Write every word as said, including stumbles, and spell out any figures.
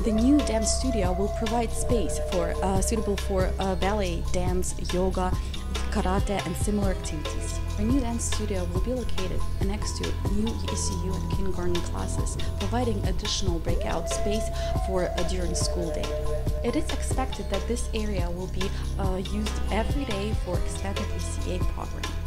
The new dance studio will provide space for uh, suitable for uh, ballet, dance, yoga, karate, and similar activities. Our new dance studio will be located next to new E C U and kindergarten classes, providing additional breakout space for uh, during school day. It is expected that this area will be uh, used every day for extended E C A program.